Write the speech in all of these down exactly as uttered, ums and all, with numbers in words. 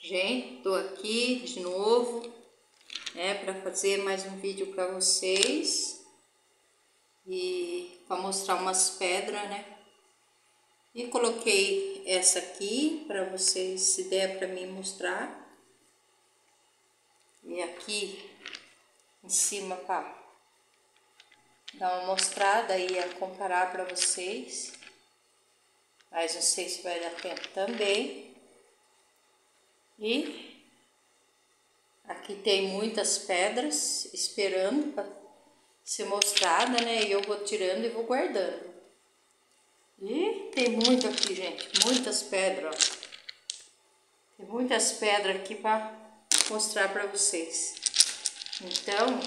Gente, tô aqui de novo, né, para fazer mais um vídeo para vocês e para mostrar umas pedras, né? E coloquei essa aqui para vocês, se der para mim mostrar. E aqui em cima para dar uma mostrada e a comparar para vocês. Mas não sei se vai dar tempo também. E aqui tem muitas pedras esperando para ser mostrada, né? E eu vou tirando e vou guardando. E tem muito aqui, gente, muitas pedras, ó. Tem muitas pedras aqui para mostrar para vocês. Então,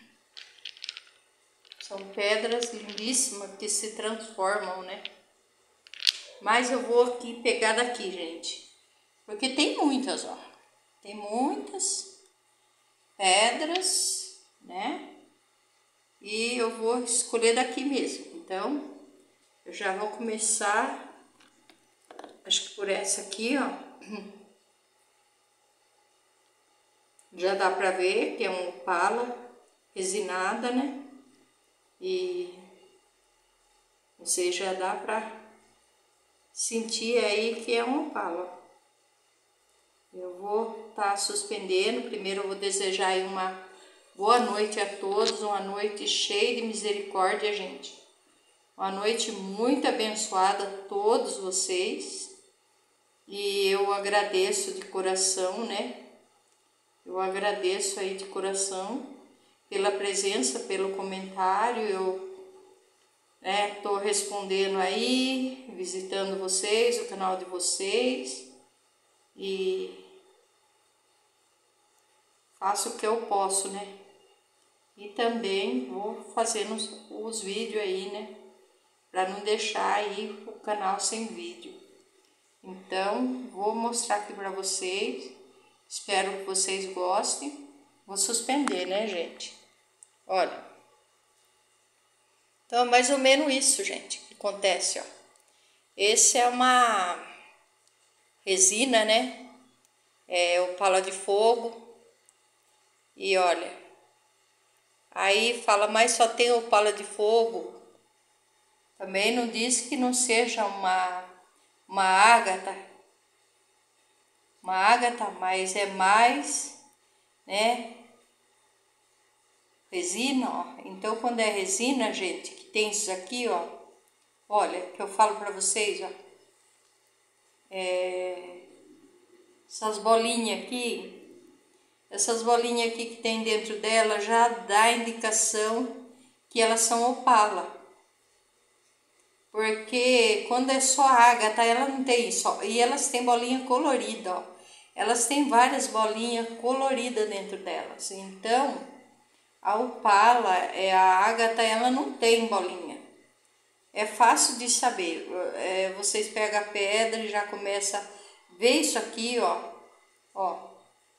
são pedras lindíssimas que se transformam, né? Mas eu vou aqui pegar daqui, gente. Porque tem muitas, ó. Tem muitas pedras, né? E eu vou escolher daqui mesmo. Então, eu já vou começar, acho que por essa aqui, ó. Já dá pra ver que é uma opala resinada, né? E não sei, já dá pra sentir aí que é uma opala. Eu vou estar tá suspendendo. Primeiro eu vou desejar aí uma boa noite a todos, uma noite cheia de misericórdia, gente. Uma noite muito abençoada a todos vocês. E eu agradeço de coração, né? Eu agradeço aí de coração pela presença, pelo comentário. Eu né, tô respondendo aí, visitando vocês, o canal de vocês. E faço o que eu posso, né? E também vou fazendo os, os vídeos aí, né? Para não deixar aí o canal sem vídeo. Então, vou mostrar aqui para vocês. Espero que vocês gostem. Vou suspender, né, gente? Olha. Então, é mais ou menos isso, gente, que acontece, ó. Esse é uma resina, né? É opala de fogo. E olha, aí fala, mas só tem opala de fogo. Também não diz que não seja uma, uma ágata. Uma ágata, mas é mais, né, resina, ó. Então, quando é resina, gente, que tem isso aqui, ó. Olha, que eu falo pra vocês, ó. É, essas bolinhas aqui. Essas bolinhas aqui que tem dentro dela já dá indicação que elas são opala. Porque quando é só ágata, ela não tem só. E elas têm bolinha colorida, ó. Elas têm várias bolinhas coloridas dentro delas. Então, a opala, é a ágata, ela não tem bolinha. É fácil de saber. É, vocês pegam a pedra e já começam a ver isso aqui, ó. Ó.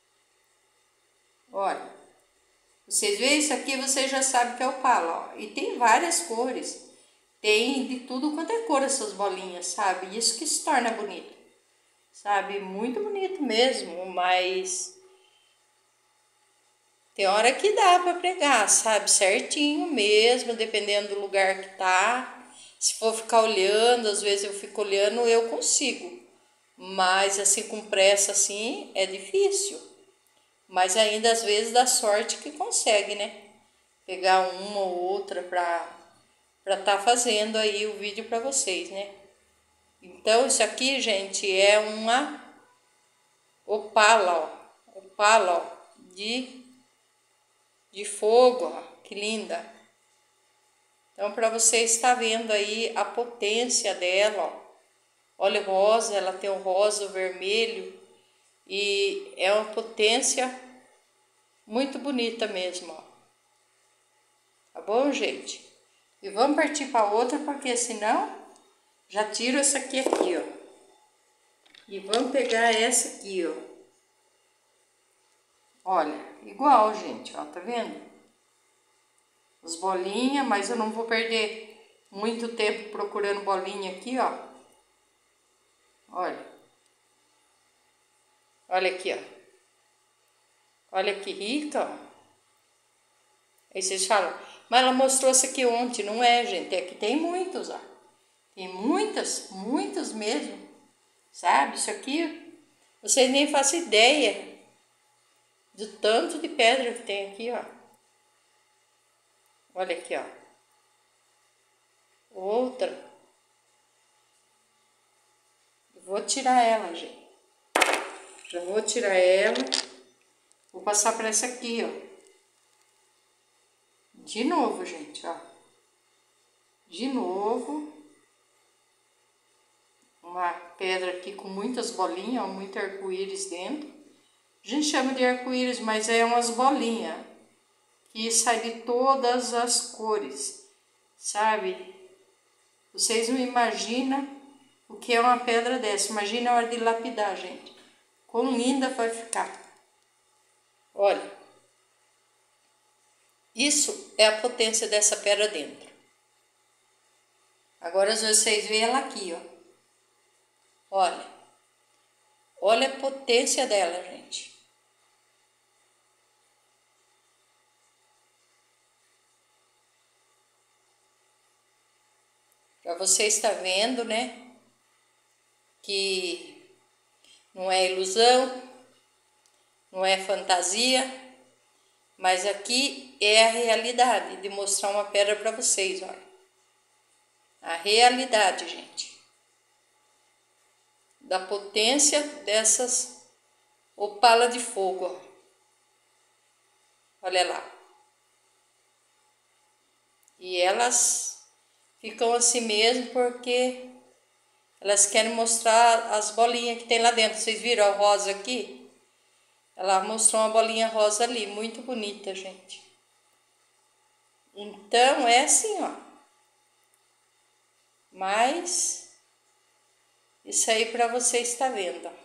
Olha, vocês veem isso aqui, vocês já sabem que é opala, ó. E tem várias cores. Tem de tudo quanto é cor essas bolinhas, sabe? Isso que se torna bonito, sabe? Muito bonito mesmo, mas tem hora que dá pra pregar, sabe? Certinho mesmo, dependendo do lugar que tá. Se for ficar olhando, às vezes eu fico olhando, eu consigo. Mas assim, com pressa assim, é difícil. Mas ainda às vezes dá sorte que consegue, né? Pegar uma ou outra pra para tá fazendo aí o vídeo para vocês, né? Então, isso aqui, gente, é uma opala, ó. Opala, ó, de, de fogo, ó. Que linda. Então, para vocês estar vendo aí a potência dela, ó. Olha o rosa, ela tem o rosa, o vermelho. E é uma potência muito bonita mesmo, ó. Tá bom, gente? E vamos partir para outra, porque senão já tiro essa aqui aqui, ó. E vamos pegar essa aqui, ó. Olha, igual, gente, ó, tá vendo? As bolinhas, mas eu não vou perder muito tempo procurando bolinha aqui, ó. Olha. Olha aqui, ó. Olha que rica, ó. Aí vocês falam, mas ela mostrou essa aqui ontem. Não é, gente. É que tem muitos, ó. Tem muitas, muitas mesmo. Sabe? Isso aqui, vocês nem fazem ideia do tanto de pedra que tem aqui, ó. Olha aqui, ó. Outra. Vou tirar ela, gente. Já vou tirar ela. Vou passar para essa aqui, ó. De novo, gente, ó. De novo. Uma pedra aqui com muitas bolinhas, ó, muito arco-íris dentro. A gente chama de arco-íris, mas é umas bolinhas que sai de todas as cores, sabe? Vocês não imaginam o que é uma pedra dessa. Imagina a hora de lapidar, gente. Quão linda vai ficar. Olha. Isso é a potência dessa pedra dentro. Agora vocês veem ela aqui, ó. Olha. Olha a potência dela, gente. Para você estar vendo, né? Que não é ilusão, não é fantasia, mas aqui é a realidade de mostrar uma pedra para vocês, olha. A realidade, gente. Da potência dessas opalas de fogo, ó. Olha lá. E elas ficam assim mesmo porque elas querem mostrar as bolinhas que tem lá dentro. Vocês viram a rosa aqui? Ela mostrou uma bolinha rosa ali, muito bonita, gente. Então, é assim, ó. Mas, isso aí pra você estar vendo, ó.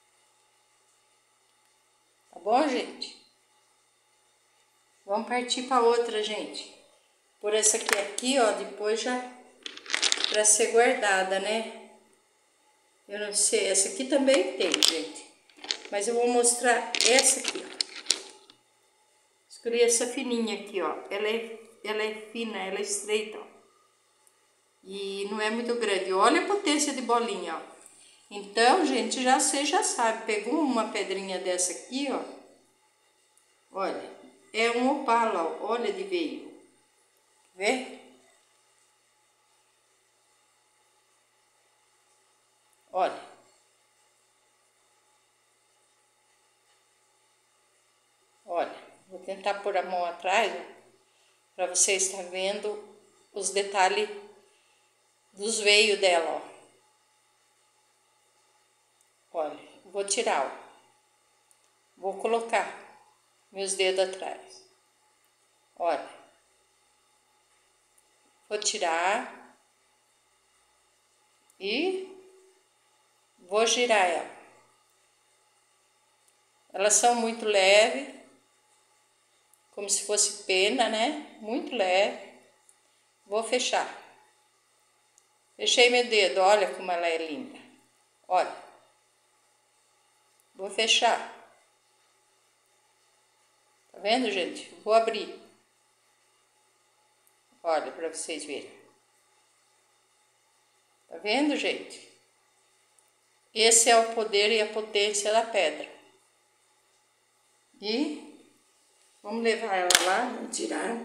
Tá bom, gente? Vamos partir pra outra, gente. Por essa aqui, aqui, ó, depois já pra ser guardada, né? Eu não sei, essa aqui também tem, gente. Mas eu vou mostrar essa aqui, ó. Escolhi essa fininha aqui, ó. Ela é, ela é fina, ela é estreita, ó. E não é muito grande. Olha a potência de bolinha, ó. Então, gente, já você já sabe. Pegou uma pedrinha dessa aqui, ó. Olha, é um opala, ó. Olha de veio. Vê? Olha. Olha, vou tentar pôr a mão atrás, para você estar vendo os detalhes dos veios dela, ó. Olha, vou tirar, ó. Vou colocar meus dedos atrás. Olha. Vou tirar e vou girar ela. Elas são muito leves, como se fosse pena, né? Muito leve. Vou fechar. Fechei meu dedo, olha como ela é linda. Olha. Vou fechar. Tá vendo, gente? Vou abrir. Olha, para vocês verem. Tá vendo, gente? Esse é o poder e a potência da pedra. E vamos levar ela lá, vamos tirar.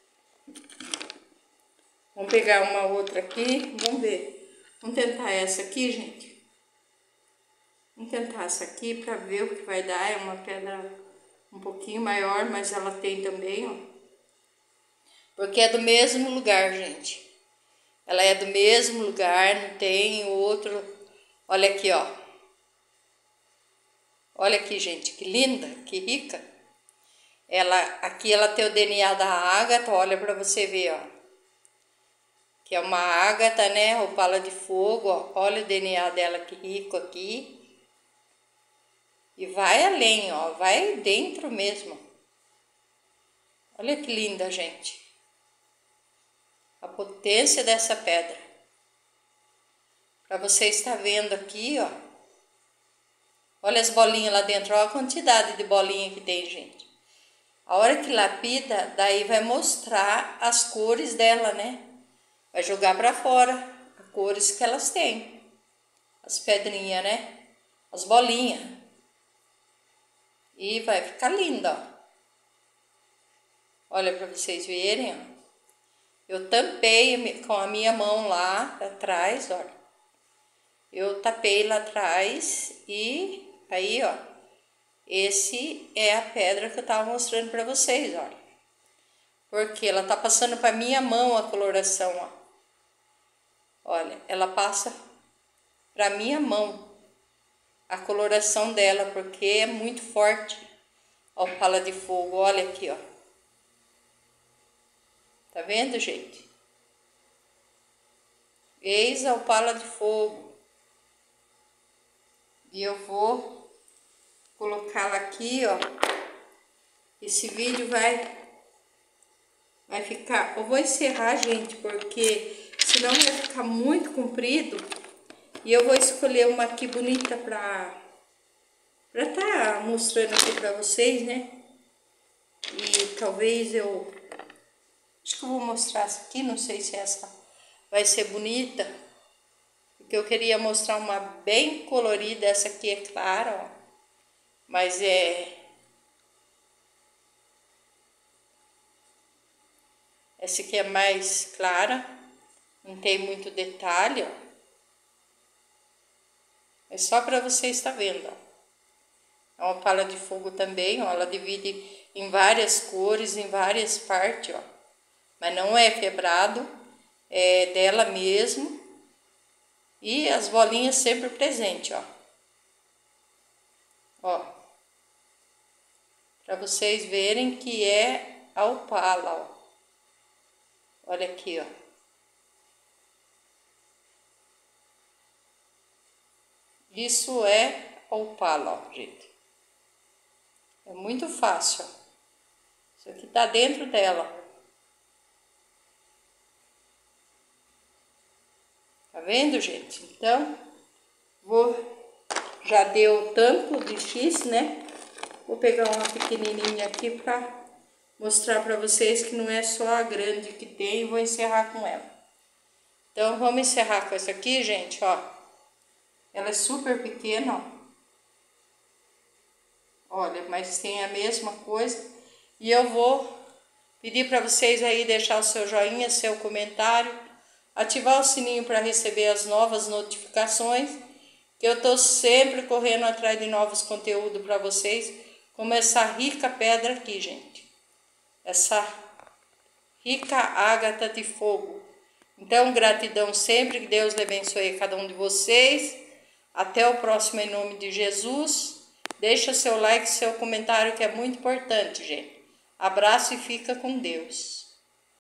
Vamos pegar uma outra aqui, vamos ver. Vamos tentar essa aqui, gente. Vamos tentar essa aqui para ver o que vai dar. É uma pedra um pouquinho maior, mas ela tem também, ó. Porque é do mesmo lugar, gente. Ela é do mesmo lugar, não tem outro. Olha aqui, ó. Olha aqui, gente, que linda, que rica. Ela, aqui ela tem o D N A da ágata, olha para você ver, ó. Que é uma ágata, né, opala de fogo, ó. Olha o D N A dela, que rico aqui. E vai além, ó, vai dentro mesmo. Olha que linda, gente. A potência dessa pedra. Para você estar vendo aqui, ó. Olha as bolinhas lá dentro, olha a quantidade de bolinha que tem, gente. A hora que lapida, daí vai mostrar as cores dela, né? Vai jogar pra fora as cores que elas têm. As pedrinhas, né? As bolinhas. E vai ficar linda, ó. Olha pra vocês verem, ó. Eu tampei com a minha mão lá atrás, olha. Eu tapei lá atrás e aí, ó. Esse é a pedra que eu tava mostrando pra vocês, olha. Porque ela tá passando pra minha mão a coloração, ó. Olha, ela passa pra minha mão a coloração dela, porque é muito forte a opala de fogo. Olha aqui, ó. Tá vendo, gente? Eis a opala de fogo. E eu vou colocá-la aqui, ó. Esse vídeo vai vai ficar... Eu vou encerrar, gente, porque senão vai ficar muito comprido. E eu vou escolher uma aqui bonita pra pra tá mostrando aqui pra vocês, né? E talvez eu... Acho que eu vou mostrar essa aqui, não sei se essa vai ser bonita. Porque eu queria mostrar uma bem colorida, essa aqui é clara, ó. Mas é... Essa aqui é mais clara, não tem muito detalhe, ó. É só para você estar vendo, ó. É uma opala de fogo também, ó. Ela divide em várias cores, em várias partes, ó. Mas não é quebrado, é dela mesmo. E as bolinhas sempre presentes, ó. Ó. Para vocês verem que é a opala, ó. Olha aqui, ó. Isso é a opala, ó, gente. É muito fácil, ó. Isso aqui tá dentro dela. Tá vendo, gente? Então, vou... Já deu tampo de X, né? Vou pegar uma pequenininha aqui pra mostrar pra vocês que não é só a grande que tem e vou encerrar com ela. Então, vamos encerrar com essa aqui, gente, ó. Ela é super pequena, ó. Olha, mas tem a mesma coisa. E eu vou pedir para vocês aí deixar o seu joinha, seu comentário, ativar o sininho para receber as novas notificações, que eu tô sempre correndo atrás de novos conteúdos para vocês, como essa rica pedra aqui, gente. Essa rica ágata de fogo. Então, gratidão sempre, que Deus abençoe cada um de vocês. Até o próximo, em nome de Jesus. Deixa seu like, seu comentário, que é muito importante, gente. Abraço e fica com Deus.